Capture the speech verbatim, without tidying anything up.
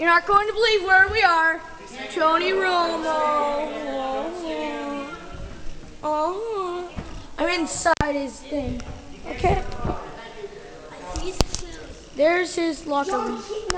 You're not going to believe where we are. Tony Romo. Oh, I'm inside his thing. Okay. There's his locker room.